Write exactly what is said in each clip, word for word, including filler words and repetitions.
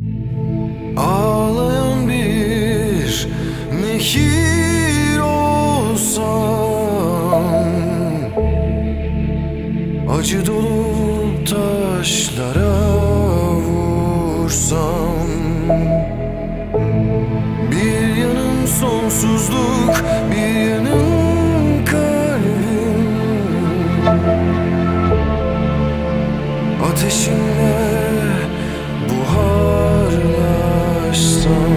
Ağlayan bir nehir olsam, acı dolu taşlara vursam, bir yanım sonsuzluk, bir yanım kalbim, ateşinle buharlaşsam.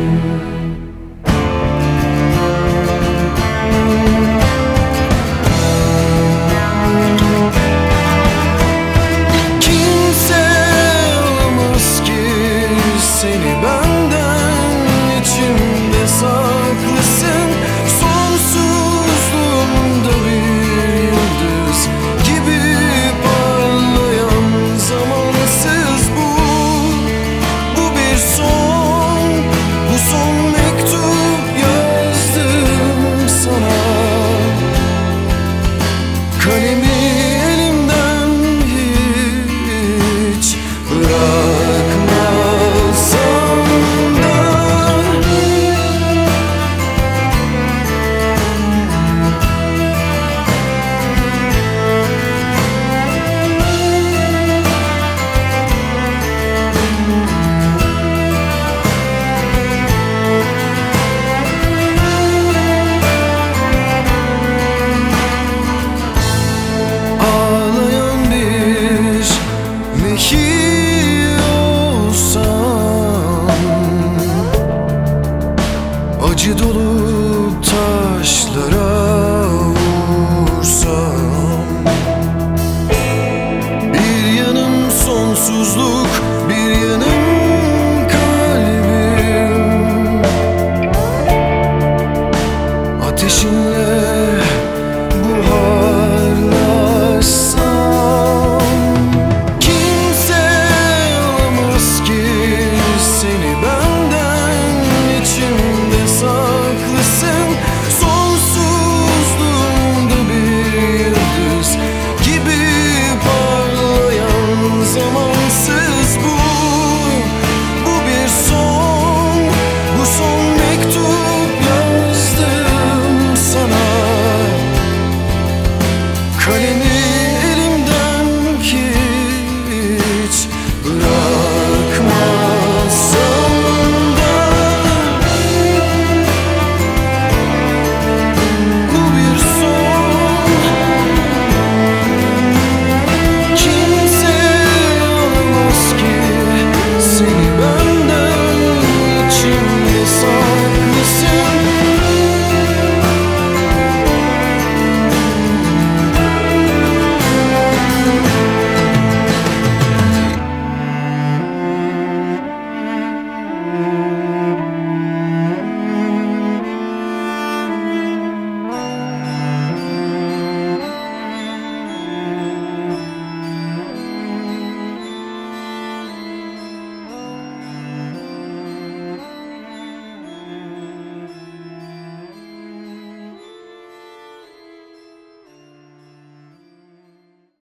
Kimse alamaz ki seni benden, içimde saklısın. Sonsuzluğumda bir yıldız gibi parlayan, zamansız bu. Bu bir son, bu son mektup yazdım sana. Kalemi elimden hiç bırakmazsam da, ağlayan bir nehir olsam, acı dolu taşlara vursam, bir yanım sonsuzluk, bir yanım